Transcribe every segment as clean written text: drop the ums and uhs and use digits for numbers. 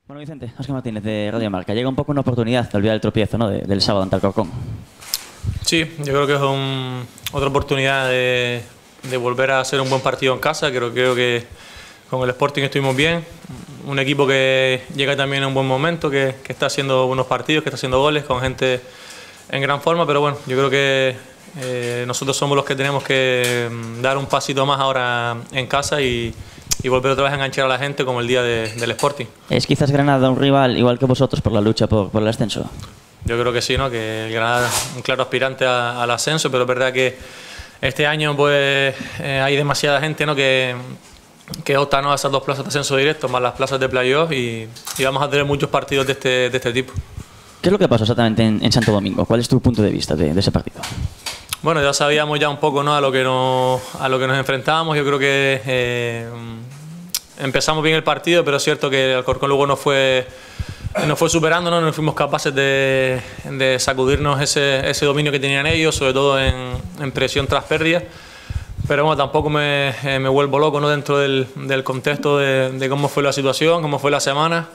Bueno, Vicente, Óscar Martínez de Radio Marca. Llega un poco una oportunidad de olvidar el tropiezo, ¿no? del sábado ante Alcorcón. Sí, yo creo que es otra oportunidad de volver a hacer un buen partido en casa. Creo que con el Sporting estuvimos bien. Un equipo que llega también en un buen momento, que está haciendo buenos partidos, que está haciendo goles, con gente en gran forma. Pero bueno, yo creo que nosotros somos los que tenemos que dar un pasito más ahora en casa y volver otra vez a enganchar a la gente como el día del Sporting. ¿Es quizás Granada un rival igual que vosotros por la lucha por el ascenso? Yo creo que sí, ¿no? Que el Granada es un claro aspirante al ascenso, pero es verdad que este año pues hay demasiada gente, ¿no? que opta, ¿no? a esas dos plazas de ascenso directo, más las plazas de playoff y vamos a tener muchos partidos de este tipo. ¿Qué es lo que pasó exactamente en Santo Domingo? ¿Cuál es tu punto de vista de ese partido? Bueno, ya sabíamos ya un poco, ¿no? a lo que nos enfrentábamos. Yo creo que empezamos bien el partido, pero es cierto que el Alcorcón luego nos fue superando, ¿no? No fuimos capaces de sacudirnos ese dominio que tenían ellos, sobre todo en presión tras pérdida. Pero bueno, tampoco me vuelvo loco, ¿no? Dentro del contexto de cómo fue la situación, cómo fue la semana,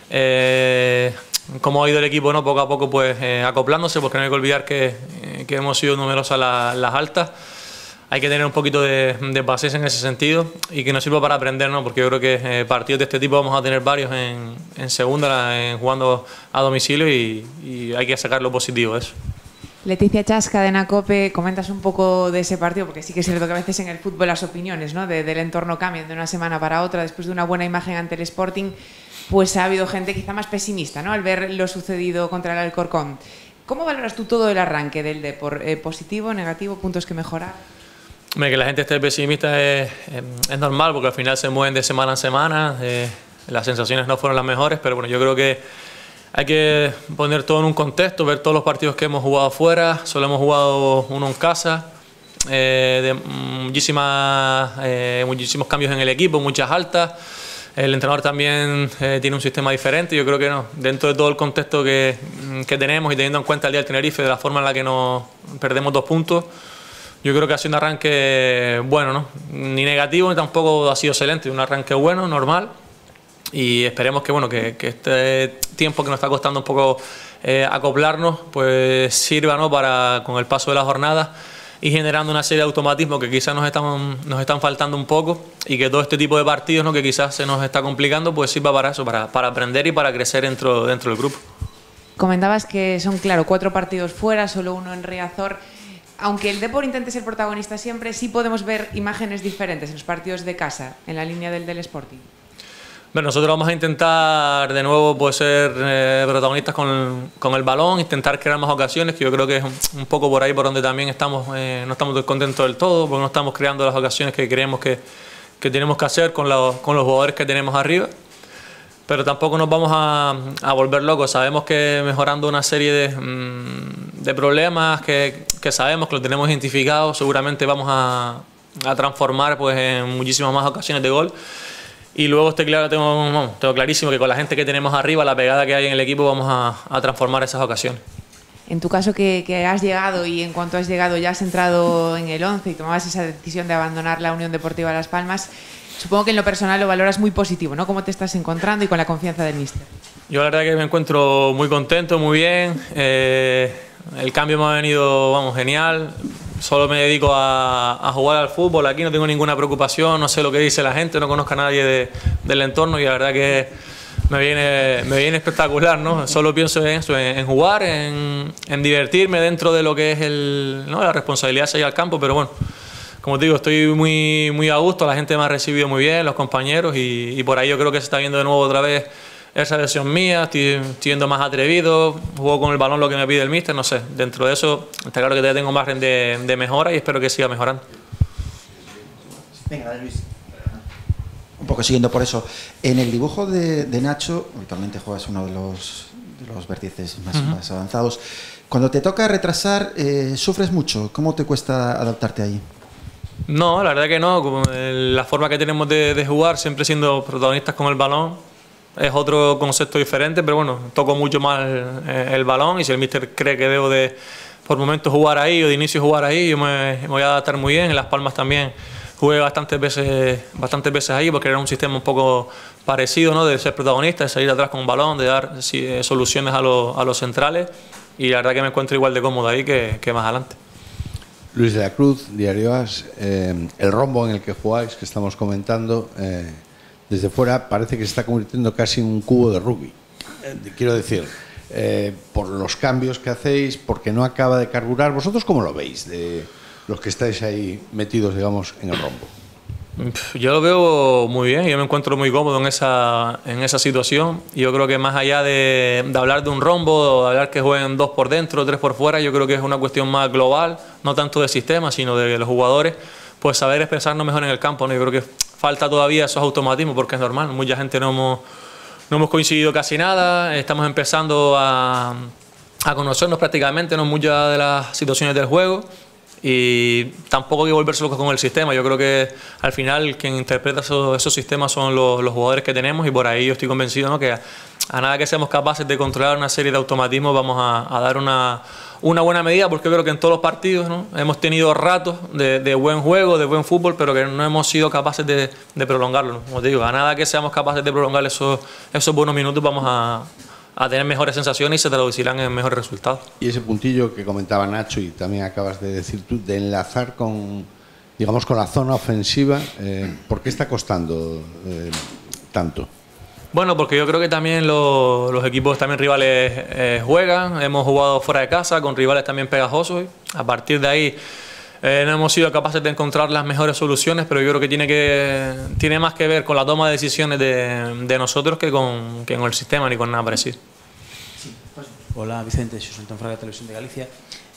cómo ha ido el equipo, ¿no? Poco a poco pues acoplándose, porque no hay que olvidar que hemos sido numerosas las altas. Hay que tener un poquito de paciencia en ese sentido y que nos sirva para aprender, ¿no? Porque yo creo que partidos de este tipo vamos a tener varios en segunda, jugando a domicilio y hay que sacar lo positivo de eso. Leticia Chas, Cadena COPE, comentas un poco de ese partido, porque sí que es cierto que a veces en el fútbol las opiniones, ¿no? del entorno cambian de una semana para otra. Después de una buena imagen ante el Sporting, pues ha habido gente quizá más pesimista, ¿no? Al ver lo sucedido contra el Alcorcón. ¿Cómo valoras tú todo el arranque del Depor? ¿Positivo, negativo, puntos que mejorar? Que la gente esté pesimista es normal, porque al final se mueven de semana en semana, las sensaciones no fueron las mejores, pero bueno, yo creo que hay que poner todo en un contexto, ver todos los partidos que hemos jugado fuera, solo hemos jugado uno en casa, muchísimos cambios en el equipo, muchas altas. El entrenador también tiene un sistema diferente. Yo creo que no, dentro de todo el contexto que tenemos y teniendo en cuenta el día del Tenerife, de la forma en la que nos perdemos 2 puntos, yo creo que ha sido un arranque bueno, ¿no? Ni negativo ni tampoco ha sido excelente, un arranque bueno, normal. Y esperemos que, bueno, que este tiempo que nos está costando un poco acoplarnos, pues sirva, ¿no? Para, con el paso de la jornada, y generando una serie de automatismos que quizás nos están faltando un poco, y que todo este tipo de partidos, ¿no? que quizás se nos está complicando, pues sirva para eso, para aprender y para crecer dentro del grupo. Comentabas que son, claro, 4 partidos fuera, solo uno en Riazor. Aunque el Depor intente ser protagonista siempre, sí podemos ver imágenes diferentes en los partidos de casa, en la línea del Sporting. Bueno, nosotros vamos a intentar de nuevo pues, ser protagonistas con el balón, intentar crear más ocasiones, que yo creo que es un poco por ahí por donde también estamos, no estamos contentos del todo, porque no estamos creando las ocasiones que creemos que tenemos que hacer con los jugadores que tenemos arriba. Pero tampoco nos vamos a volver locos. Sabemos que mejorando una serie de problemas que sabemos que lo tenemos identificado, seguramente vamos a transformar pues, en muchísimas más ocasiones de gol. Y luego tengo clarísimo que con la gente que tenemos arriba, la pegada que hay en el equipo, vamos a transformar esas ocasiones. En tu caso que has llegado, y en cuanto has llegado ya has entrado en el 11 y tomabas esa decisión de abandonar la Unión Deportiva Las Palmas, supongo que en lo personal lo valoras muy positivo, ¿no? ¿Cómo te estás encontrando y con la confianza del míster? Yo la verdad que me encuentro muy contento, muy bien. El cambio me ha venido, vamos, genial. Solo me dedico a jugar al fútbol. Aquí no tengo ninguna preocupación, no sé lo que dice la gente, no conozco a nadie del entorno, y la verdad que me viene espectacular, ¿no? Solo pienso en eso, en jugar, en divertirme dentro de lo que es la responsabilidad de salir al campo, pero bueno, como te digo, estoy muy a gusto, la gente me ha recibido muy bien, los compañeros, y por ahí yo creo que se está viendo de nuevo otra vez esa versión mía, estoy siendo más atrevido, juego con el balón lo que me pide el míster, no sé, dentro de eso está claro que todavía tengo margen de mejora y espero que siga mejorando. Venga, Luis. Un poco siguiendo por eso, en el dibujo de Nacho, habitualmente juegas uno de los vértices más avanzados. Cuando te toca retrasar, ¿sufres mucho? ¿Cómo te cuesta adaptarte ahí? No, la verdad que no. Como la forma que tenemos de jugar, siempre siendo protagonistas con el balón, es otro concepto diferente, pero bueno, toco mucho más el balón, y si el míster cree que debo de por momentos jugar ahí o de inicio jugar ahí, yo me voy a adaptar muy bien. En Las Palmas también jugué bastantes veces ahí, porque era un sistema un poco parecido, ¿no? De ser protagonista, de salir atrás con un balón, de dar soluciones a los centrales, y la verdad que me encuentro igual de cómodo ahí que más adelante. Luis de la Cruz, Diario AS, el rombo en el que jugáis, que estamos comentando, desde fuera parece que se está convirtiendo casi en un cubo de rugby. Quiero decir, por los cambios que hacéis, porque no acaba de carburar. ¿Vosotros cómo lo veis, de los que estáis ahí metidos, digamos, en el rombo? Yo lo veo muy bien, yo me encuentro muy cómodo en esa situación. Yo creo que más allá de hablar de un rombo, de hablar que jueguen 2 por dentro, 3 por fuera, yo creo que es una cuestión más global, no tanto de sistema, sino de los jugadores, pues saber expresarnos mejor en el campo, ¿no? Yo creo que falta todavía esos automatismos, porque es normal, mucha gente no hemos coincidido casi nada, estamos empezando a conocernos prácticamente, ¿no? Muchas de las situaciones del juego. Y tampoco hay que volverse locos con el sistema. Yo creo que al final quien interpreta esos sistemas son los jugadores que tenemos, y por ahí yo estoy convencido, ¿no? Que a nada que seamos capaces de controlar una serie de automatismos vamos a dar una buena medida, porque yo creo que en todos los partidos, ¿no? Hemos tenido ratos de buen juego, de buen fútbol, pero que no hemos sido capaces de prolongarlo. Como te digo, a nada que seamos capaces de prolongar esos buenos minutos vamos a tener mejores sensaciones y se traducirán en mejores resultados. Y ese puntillo que comentaba Nacho y también acabas de decir tú, de enlazar con, digamos, con la zona ofensiva, ¿por qué está costando tanto? Bueno, porque yo creo que también los equipos también rivales juegan, hemos jugado fuera de casa con rivales también pegajosos, a partir de ahí no hemos sido capaces de encontrar las mejores soluciones, pero yo creo que tiene más que ver con la toma de decisiones de nosotros que con el sistema ni con nada parecido. Sí, pues. Hola, Vicente, soy Antón Fraga, Televisión de Galicia.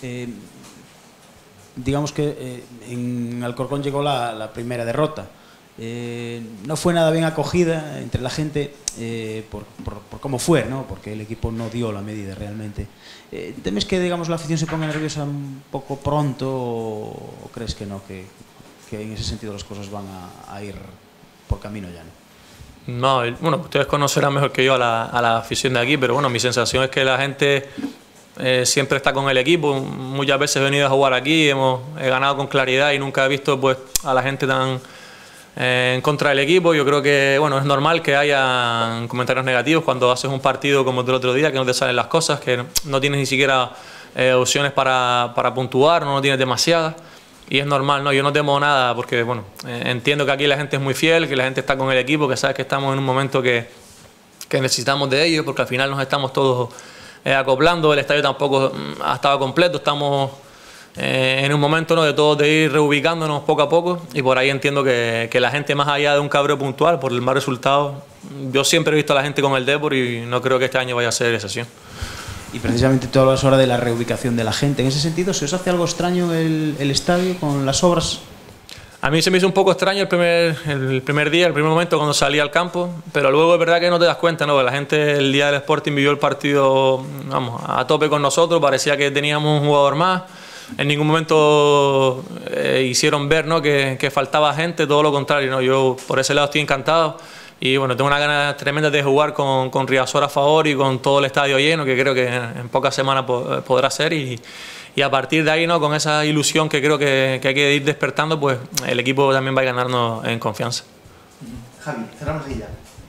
Digamos que en Alcorcón llegó la primera derrota. No fue nada bien acogida entre la gente por cómo fue, ¿no? Porque el equipo no dio la medida realmente. ¿Temes que, digamos, la afición se ponga nerviosa un poco pronto o crees que no, que en ese sentido las cosas van a ir por camino ya, ¿no? No, bueno, ustedes conocerán mejor que yo a la afición de aquí, pero bueno, mi sensación es que la gente siempre está con el equipo. Muchas veces he venido a jugar aquí, he ganado con claridad y nunca he visto pues a la gente tan en contra del equipo. Yo creo que bueno, es normal que haya comentarios negativos cuando haces un partido como el otro día, que no te salen las cosas, que no tienes ni siquiera opciones para puntuar, no tienes demasiadas. Y es normal, ¿no? Yo no temo nada porque, bueno, entiendo que aquí la gente es muy fiel, que la gente está con el equipo, que sabe que estamos en un momento que necesitamos de ellos, porque al final nos estamos todos acoplando, el estadio tampoco ha estado completo, estamos en un momento, ¿no? de ir reubicándonos poco a poco, y por ahí entiendo que la gente, más allá de un cabreo puntual, por el mal resultado, yo siempre he visto a la gente con el Depor y no creo que este año vaya a ser excepción. Y precisamente tú hablas ahora de la reubicación de la gente. En ese sentido, ¿se os hace algo extraño el estadio con las obras? A mí se me hizo un poco extraño el primer día, el primer momento cuando salí al campo, pero luego es verdad que no te das cuenta, ¿no? La gente el día del Sporting vivió el partido, vamos, a tope con nosotros, parecía que teníamos un jugador más. En ningún momento hicieron ver, ¿no? que faltaba gente, todo lo contrario, ¿no? Yo por ese lado estoy encantado. Y bueno, tengo una ganas tremenda de jugar con Riazor a favor y con todo el estadio lleno, que creo que en pocas semanas podrá ser. Y a partir de ahí, ¿no? Con esa ilusión que creo que hay que ir despertando, pues el equipo también va a ganarnos en confianza. Javi, cerramos ahí ya.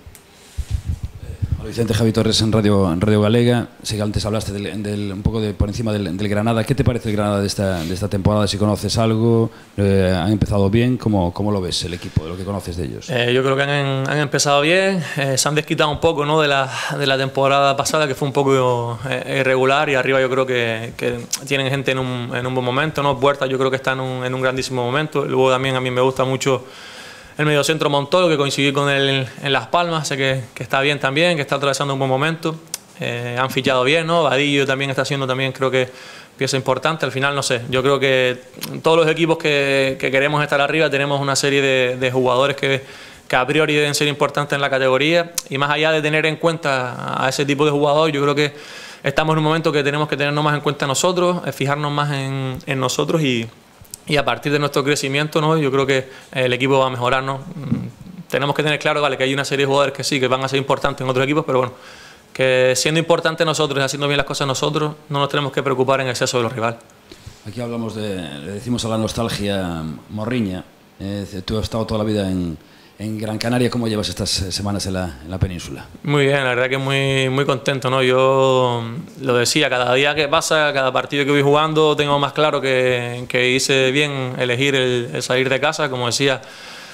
Hola Vicente, Javi Torres en Radio Galega. Sé que antes hablaste un poco por encima del Granada. ¿Qué te parece el Granada de esta temporada? Si conoces algo, ¿han empezado bien? ¿Cómo lo ves el equipo, de lo que conoces de ellos? Yo creo que han empezado bien, se han desquitado un poco, ¿no? de la temporada pasada, que fue un poco irregular, y arriba yo creo que tienen gente en un buen momento, ¿no? Puerta yo creo que está en un grandísimo momento. Luego también a mí me gusta mucho el mediocentro Montoro, que coincidí con él en Las Palmas, sé que está bien también, que está atravesando un buen momento. Han fichado bien, ¿no? Vadillo también está haciendo creo que pieza importante. Al final, no sé, yo creo que todos los equipos que queremos estar arriba tenemos una serie de jugadores que a priori deben ser importantes en la categoría, y más allá de tener en cuenta a ese tipo de jugador, yo creo que estamos en un momento que tenemos que tenernos más en cuenta nosotros, fijarnos más en nosotros, y a partir de nuestro crecimiento, ¿no? Yo creo que el equipo va a mejorar, ¿no? Tenemos que tener claro, vale, que hay una serie de jugadores que sí, que van a ser importantes en otros equipos, pero bueno, que siendo importantes nosotros y haciendo bien las cosas nosotros, no nos tenemos que preocupar en exceso de los rivales. Aquí hablamos le decimos a la nostalgia morriña. Tú has estado toda la vida en Gran Canaria. ¿Cómo llevas estas semanas en la península? Muy bien, la verdad que muy contento, ¿no? Yo lo decía, cada día que pasa, cada partido que voy jugando, tengo más claro que hice bien elegir el salir de casa, como decía.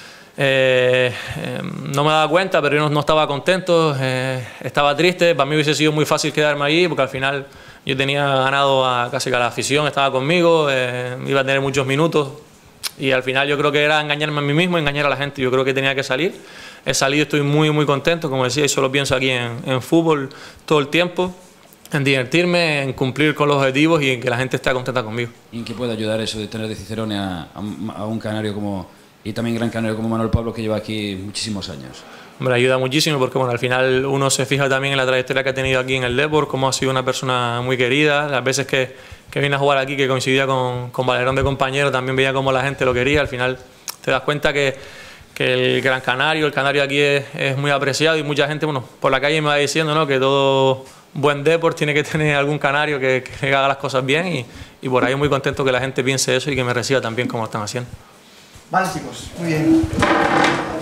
No me daba cuenta, pero yo no estaba contento, estaba triste. Para mí hubiese sido muy fácil quedarme ahí, porque al final yo tenía ganado casi que a la afición, estaba conmigo, iba a tener muchos minutos. Y al final yo creo que era engañarme a mí mismo, engañar a la gente. Yo creo que tenía que salir. He salido, estoy muy contento, como decía, y solo pienso aquí en fútbol todo el tiempo, en divertirme, en cumplir con los objetivos y en que la gente esté contenta conmigo. ¿Y en qué puede ayudar eso de tener de Cicerone a un canario y también gran canario como Manuel Pablo, que lleva aquí muchísimos años? Me ayuda muchísimo porque al final uno se fija también en la trayectoria que ha tenido aquí en el Depor, cómo ha sido una persona muy querida. Las veces que vine a jugar aquí, que coincidía con Valerón de compañero, también veía cómo la gente lo quería. Al final te das cuenta que el Gran Canario, el canario aquí es muy apreciado, y mucha gente, bueno, por la calle me va diciendo, ¿no?, que todo buen Depor tiene que tener algún canario que haga las cosas bien, y por ahí muy contento que la gente piense eso y que me reciba tan bien como lo están haciendo. Vale, chicos, muy bien.